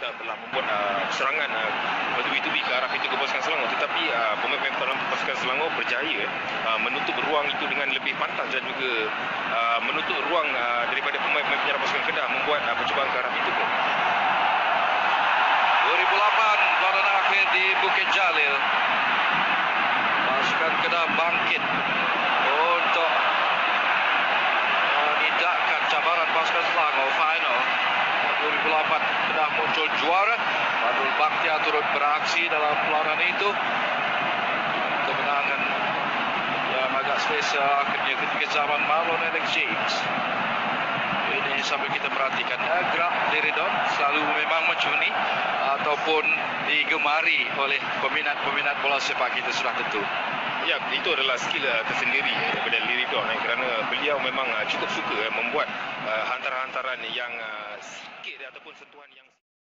telah membuat serangan bertubi-tubi ke arah pintu pasukan Selangor, tetapi pemain-pemain pasukan Selangor berjaya menutup ruang itu dengan lebih pantas dan juga menutup ruang daripada pemain-pemain penyerang pasukan Kedah membuat percubaan ke arah pintu gol. 2008 pelajaran akhir di Bukit Jalil, pasukan Kedah bangkit untuk menidakkan cabaran pasukan Selangor. Final 2008 Kedah muncul juara. Badrul Bakhtiar turut beraksi dalam pelawanan itu. Kemenangan yang agak selesa akhirnya ketika zaman Marlon Alex James. Ini sampai kita perhatikan gerak Liridon selalu memang mencuni ataupun digemari oleh peminat-peminat bola sepak kita sudah tentu. Ya, itu adalah skill tersendiri daripada Liridon kerana beliau memang cukup suka membuat hantaran-hantaran yang sikit ataupun sentuhan yang